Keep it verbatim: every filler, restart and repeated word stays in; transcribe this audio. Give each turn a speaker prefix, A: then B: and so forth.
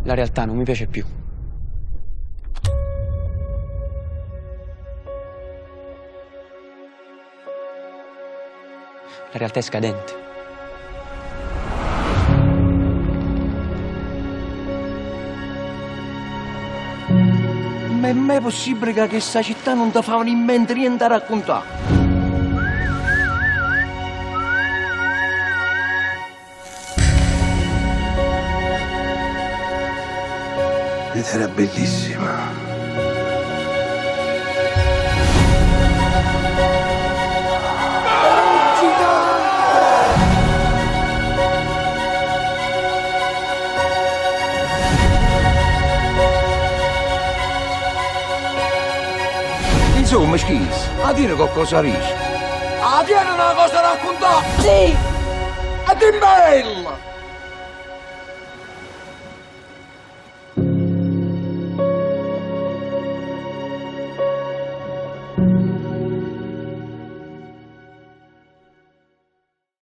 A: La realtà non mi piace più. La realtà è scadente.
B: Ma è mai possibile che questa città non ti fa in mente niente da raccontare?
C: Ed era bellissima.
B: Insomma, schis, a dire qualcosa riesci. A dire una cosa da raccontare!
D: Sì!
B: Ed è bella!